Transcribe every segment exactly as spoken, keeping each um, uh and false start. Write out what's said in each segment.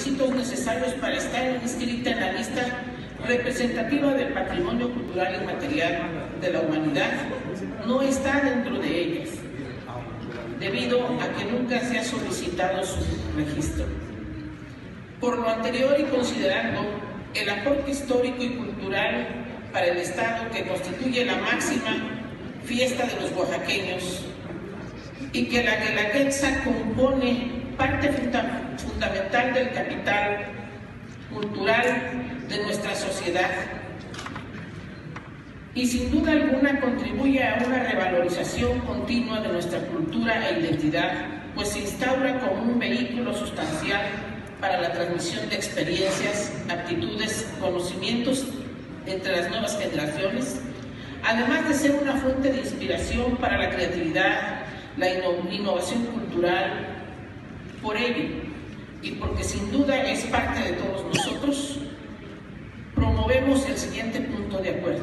requisitos necesarios para estar inscrita en la lista representativa del patrimonio cultural inmaterial de la humanidad no está dentro de ellas, debido a que nunca se ha solicitado su registro. Por lo anterior y considerando el aporte histórico y cultural para el Estado que constituye la máxima fiesta de los oaxaqueños y que la Guelaguetza compone parte funda fundamental del capital cultural de nuestra sociedad y sin duda alguna contribuye a una revalorización continua de nuestra cultura e identidad, pues se instaura como un vehículo sustancial para la transmisión de experiencias, aptitudes, conocimientos entre las nuevas generaciones, además de ser una fuente de inspiración para la creatividad, la innovación cultural. Por ello, y porque sin duda es parte de todos nosotros, promovemos el siguiente punto de acuerdo.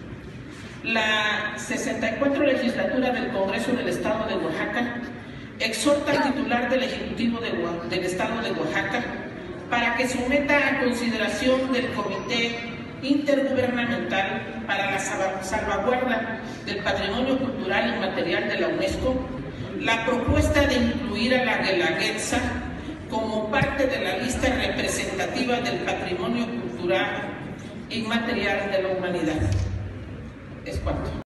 La sesenta y cuatro legislatura del Congreso del Estado de Oaxaca exhorta al titular del Ejecutivo de, del Estado de Oaxaca para que someta a consideración del Comité Intergubernamental para la Salvaguarda del Patrimonio Cultural Inmaterial de la UNESCO la propuesta de incluir a la Guelaguetza como parte de la lista representativa del patrimonio cultural inmaterial de la humanidad. Es cuanto.